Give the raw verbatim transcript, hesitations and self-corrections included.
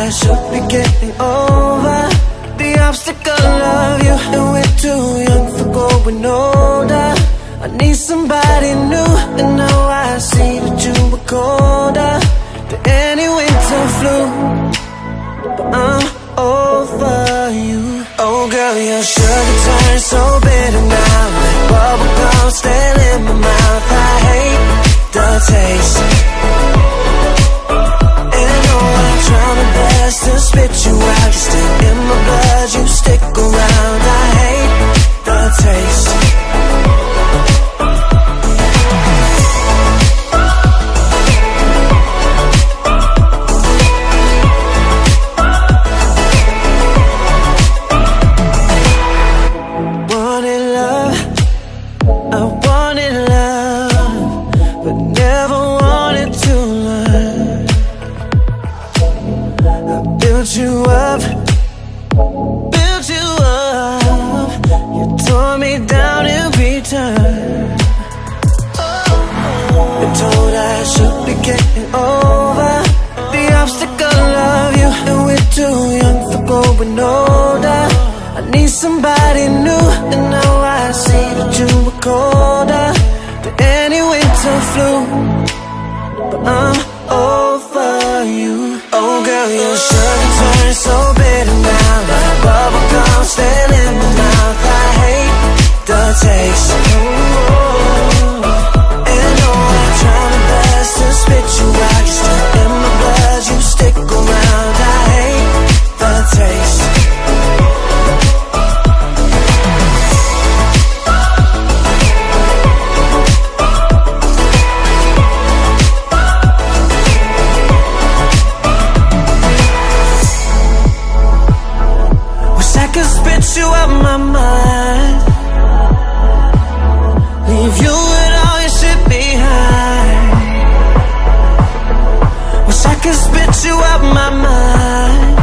I should be getting over the obstacle of you, and we're too young for growing older. I need somebody new, and now I see that you were colder than any winter flu. But I'm over you. Oh girl, your sugar turns so bitter now, like bubblegum still in my mouth. I hate the taste, and oh, I try my best to spit you out. You're still in my blood, you stick around. I hate the taste. Built you up, built you up. You tore me down in return. Been told I should be getting over the obstacle of you, and we're too young for growing older. I need somebody new, and now I see that you were colder than any winter flu. But I'm over you. Oh girl, your sugar turns so bitter now, like bubblegum still in my mouth. I hate the taste. And oh, I try my best to spit you out. You're still in my blood, you stick around. I hate the taste. You out my mind, leave you and all your shit behind. Wish I could spit you out my mind.